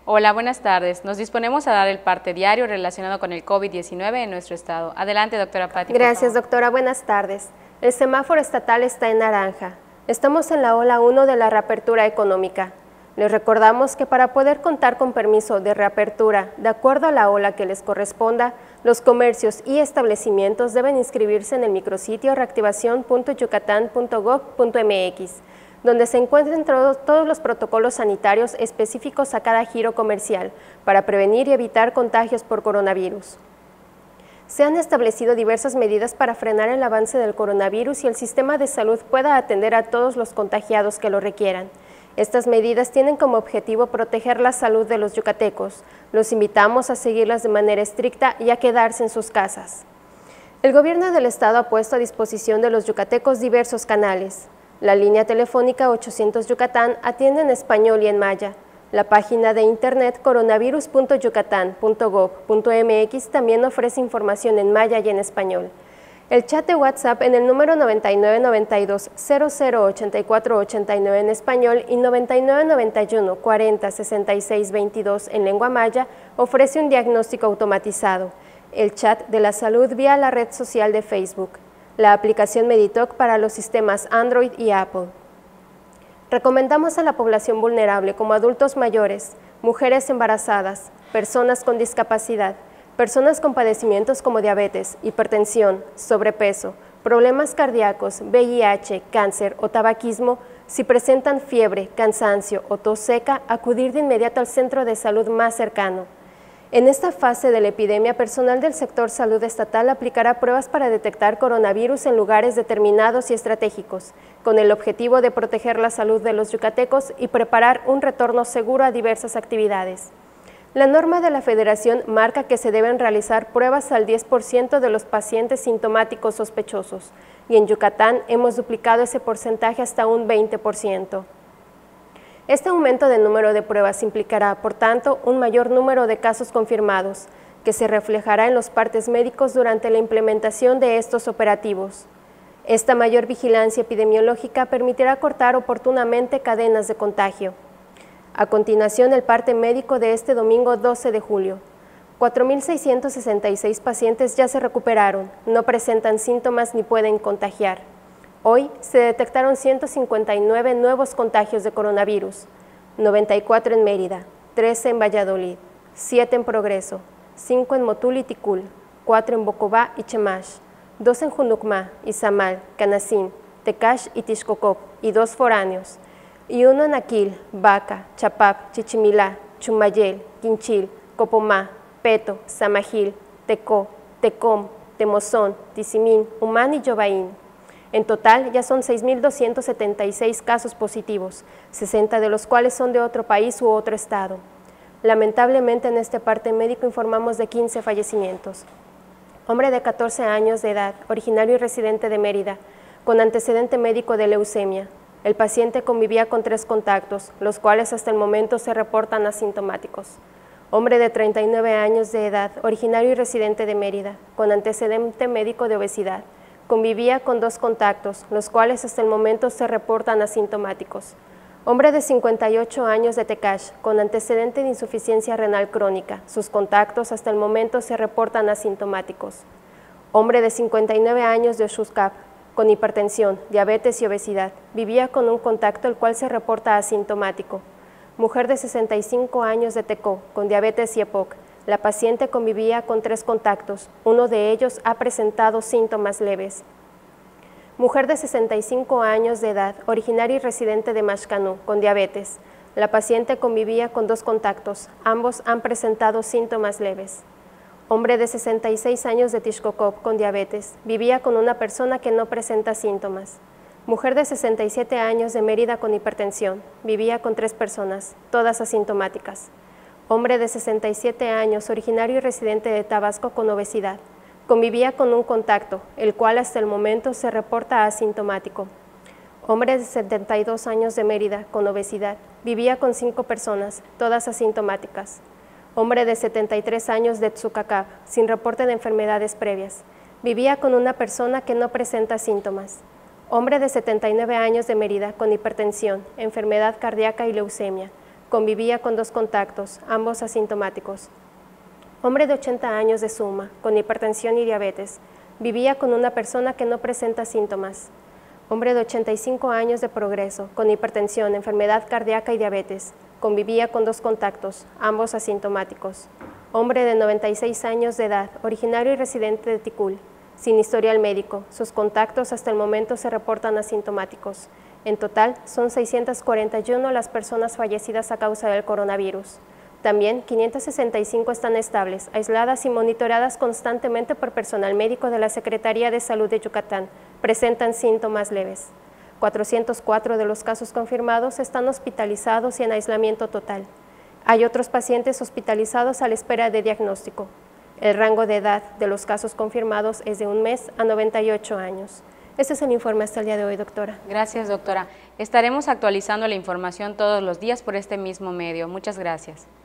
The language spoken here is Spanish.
Hola, buenas tardes. Nos disponemos a dar el parte diario relacionado con el COVID-19 en nuestro estado. Adelante, doctora Patti. Gracias, doctora. Buenas tardes. El semáforo estatal está en naranja. Estamos en la ola 1 de la reapertura económica. Les recordamos que para poder contar con permiso de reapertura, de acuerdo a la ola que les corresponda, los comercios y establecimientos deben inscribirse en el micrositio reactivacion.yucatan.gov.mx, donde se encuentran todos los protocolos sanitarios específicos a cada giro comercial para prevenir y evitar contagios por coronavirus. Se han establecido diversas medidas para frenar el avance del coronavirus y el sistema de salud pueda atender a todos los contagiados que lo requieran. Estas medidas tienen como objetivo proteger la salud de los yucatecos. Los invitamos a seguirlas de manera estricta y a quedarse en sus casas. El gobierno del estado ha puesto a disposición de los yucatecos diversos canales. La línea telefónica 800 Yucatán atiende en español y en maya. La página de internet coronavirus.yucatan.gov.mx también ofrece información en maya y en español. El chat de WhatsApp en el número 9992-008489 en español y 9991-406622 en lengua maya ofrece un diagnóstico automatizado. El chat de la salud vía la red social de Facebook. La aplicación Meditoc para los sistemas Android y Apple. Recomendamos a la población vulnerable como adultos mayores, mujeres embarazadas, personas con discapacidad, personas con padecimientos como diabetes, hipertensión, sobrepeso, problemas cardíacos, VIH, cáncer o tabaquismo, si presentan fiebre, cansancio o tos seca, acudir de inmediato al centro de salud más cercano. En esta fase de la epidemia, personal del sector salud estatal aplicará pruebas para detectar coronavirus en lugares determinados y estratégicos, con el objetivo de proteger la salud de los yucatecos y preparar un retorno seguro a diversas actividades. La norma de la Federación marca que se deben realizar pruebas al 10% de los pacientes sintomáticos sospechosos, y en Yucatán hemos duplicado ese porcentaje hasta un 20%. Este aumento del número de pruebas implicará, por tanto, un mayor número de casos confirmados, que se reflejará en los partes médicos durante la implementación de estos operativos. Esta mayor vigilancia epidemiológica permitirá cortar oportunamente cadenas de contagio. A continuación, el parte médico de este domingo 12 de julio. 4.666 pacientes ya se recuperaron, no presentan síntomas ni pueden contagiar. Hoy se detectaron 159 nuevos contagios de coronavirus, 94 en Mérida, 13 en Valladolid, 7 en Progreso, 5 en Motul y Ticul, 4 en Bocobá y Chemash, 2 en Junucmá, Izamal, Canacín, Tecash y Tixcocop y 2 foráneos, y 1 en Aquil, Baca, Chapap, Chichimilá, Chumayel, Quinchil, Copomá, Peto, Samajil, Tecó, Tecom, Temozón, Tizimín, Humán y Yobaín. En total, ya son 6.276 casos positivos, 60 de los cuales son de otro país u otro estado. Lamentablemente, en este parte médico informamos de 15 fallecimientos. Hombre de 14 años de edad, originario y residente de Mérida, con antecedente médico de leucemia. El paciente convivía con 3 contactos, los cuales hasta el momento se reportan asintomáticos. Hombre de 39 años de edad, originario y residente de Mérida, con antecedente médico de obesidad. Convivía con 2 contactos, los cuales hasta el momento se reportan asintomáticos. Hombre de 58 años de Tecash, con antecedente de insuficiencia renal crónica. Sus contactos hasta el momento se reportan asintomáticos. Hombre de 59 años de Oxuscap, con hipertensión, diabetes y obesidad. Vivía con un contacto el cual se reporta asintomático. Mujer de 65 años de Tecó, con diabetes y EPOC. La paciente convivía con 3 contactos, uno de ellos ha presentado síntomas leves. Mujer de 65 años de edad, originaria y residente de Maxcanú, con diabetes. La paciente convivía con 2 contactos, ambos han presentado síntomas leves. Hombre de 66 años de Tixcocop, con diabetes, vivía con una persona que no presenta síntomas. Mujer de 67 años de Mérida con hipertensión, vivía con 3 personas, todas asintomáticas. Hombre de 67 años, originario y residente de Tabasco con obesidad, convivía con un contacto, el cual hasta el momento se reporta asintomático. Hombre de 72 años de Mérida con obesidad, vivía con 5 personas, todas asintomáticas. Hombre de 73 años de Tzucacab, sin reporte de enfermedades previas, vivía con una persona que no presenta síntomas. Hombre de 79 años de Mérida con hipertensión, enfermedad cardíaca y leucemia, Convivía con 2 contactos, ambos asintomáticos. Hombre de 80 años de suma, con hipertensión y diabetes. Vivía con una persona que no presenta síntomas. Hombre de 85 años de progreso, con hipertensión, enfermedad cardíaca y diabetes. Convivía con 2 contactos, ambos asintomáticos. Hombre de 96 años de edad, originario y residente de Ticul, sin historial médico. Sus contactos hasta el momento se reportan asintomáticos. En total, son 641 las personas fallecidas a causa del coronavirus. También 565 están estables, aisladas y monitoreadas constantemente por personal médico de la Secretaría de Salud de Yucatán. Presentan síntomas leves. 404 de los casos confirmados están hospitalizados y en aislamiento total. Hay otros pacientes hospitalizados a la espera de diagnóstico. El rango de edad de los casos confirmados es de 1 mes a 98 años. Este es el informe hasta el día de hoy, doctora. Gracias, doctora. Estaremos actualizando la información todos los días por este mismo medio. Muchas gracias.